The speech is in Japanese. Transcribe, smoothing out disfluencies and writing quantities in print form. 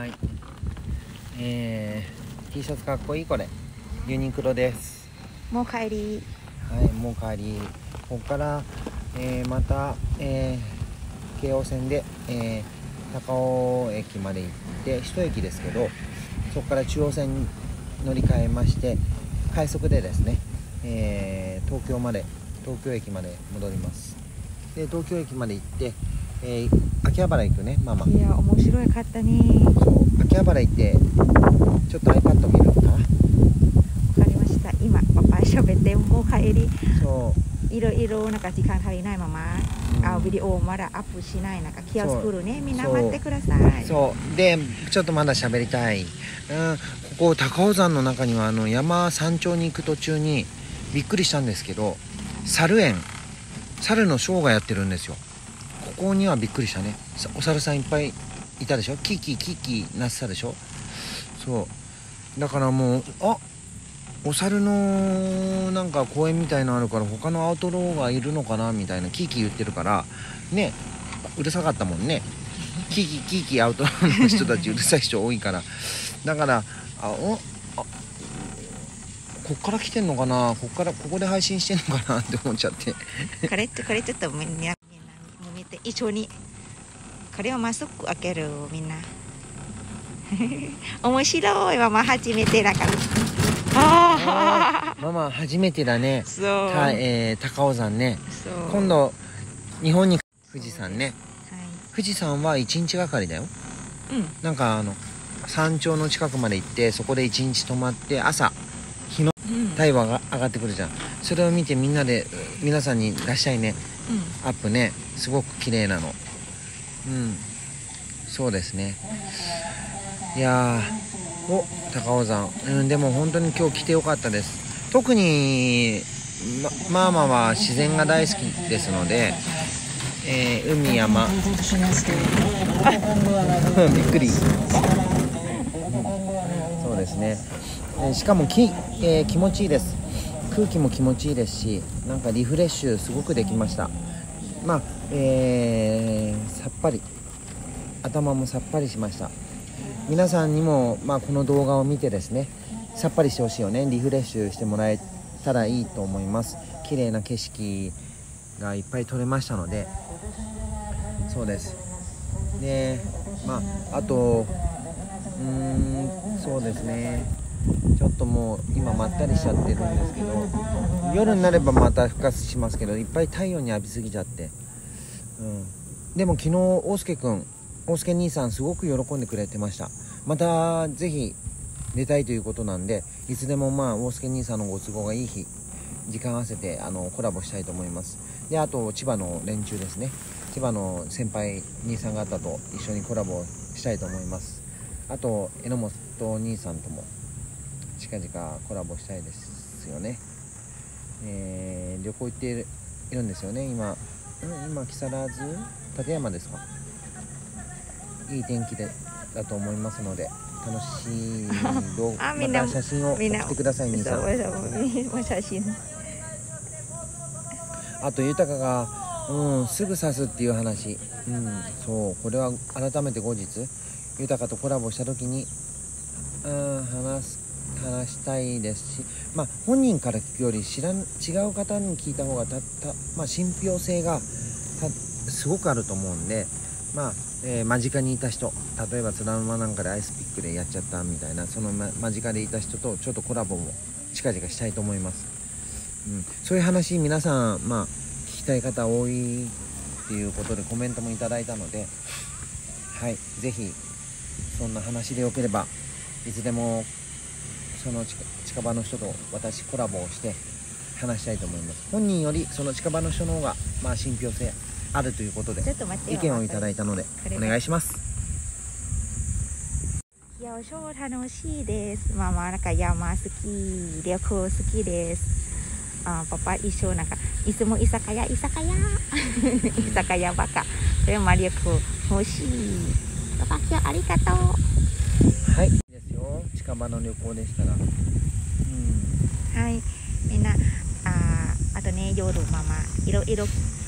はい。T シャツかっこいいこれ。ユニクロです。 もう帰り。 はい、もう帰り。ここから、また、京王線で、高尾駅まで行って一駅ですけど、そこから中央線に乗り換えまして快速でですね、東京駅まで戻ります。で東京駅まで行って、秋葉原行くねママ。 いや面白かったね。 そう秋葉原行ってちょっと iPad 見るかな。 わかりました。今パパ喋ってもう帰り。いろいろなんか時間足りないまま、ビデオまだアップしないなんか気を作るね。みんな待ってください。 そうでちょっとまだ喋りたい。ここ高尾山の中には山山頂に行く途中にびっくりしたんですけど、猿のショーがやってるんですよ。ここにはびっくりしたね。お猿さんいっぱいいたでしょ。キーキーキーキーなってたでしょ。そうだからもうお猿のなんか公園みたいなのあるから他のアウトローがいるのかなみたいなキーキー言ってるからね、うるさかったもんね。キーキーキーキーアウトローの人たちうるさい人多いから、だからこっから来てんのかな、ここで配信してんのかなって思っちゃって。 これちょっとみんな見て一緒にこれをマスク開けるみんな。面白い。ママ初めてだから。 ママ初めてだね。 そう、 高尾山ね。 そう今度日本に富士山ね、 はい、 富士山は1日がかりだよ。なんか山頂の近くまで行ってそこで1日泊まって朝日の太陽が上がってくるじゃん。それを見て皆さんに出したいね、アップね。すごく綺麗なの。そうですね。いや高尾山、でも本当に今日来てよかったです。特にママは自然が大好きですので、海山びっくり。そうですね。しかも気持ちいいです。空気も気持ちいいですし、なんかリフレッシュすごくできました。さっぱり頭もさっぱりしました。皆さんにも、この動画を見てですねさっぱりしてほしいよね。リフレッシュしてもらえたらいいと思います。綺麗な景色がいっぱい撮れましたので。そうですであとそうですね、ちょっともう今まったりしちゃってるんですけど、夜になればまた復活しますけど、いっぱい太陽に浴びすぎちゃって、でも昨日大輔兄さんすごく喜んでくれてました。またぜひ出たいということなんで、いつでも大輔兄さんのご都合がいい日時間合わせてコラボしたいと思います。であと千葉の連中ですね、千葉の先輩兄さん方と一緒にコラボしたいと思います。あと榎本兄さんとも近々コラボしたいですよね。旅行行っているんですよね。今木更津館山ですか。いい天気だと思いますので、楽しい動画また写真を送ってください。兄さん写真。 あと豊がすぐ刺すっていう話、そうこれは改めて後日豊とコラボした時に話したいですし、本人から聞くより違う方に聞いた方が信憑性がすごくあると思うんで、間近にいた人、例えば津田沼なんかでアイスピックでやっちゃったみたいな、その間近でいた人とちょっとコラボも近々したいと思います。そういう話皆さん聞きたい方多いっていうことでコメントもいただいたので、ぜひそんな話でよければいつでもその近場の人と私コラボをして話したいと思います。本人よりその近場の人の方が信憑性あるということで意見をいただいたのでお願いします。 いや超楽しいです。ママなんか山好き、旅行好きです。パパ一緒なんかいつも居酒屋居酒屋ばっか。でも旅行欲しい。パパ今日ありがとう。 はいですよ。近場の旅行でしたら、 はいみんなあとね夜ママいろいろ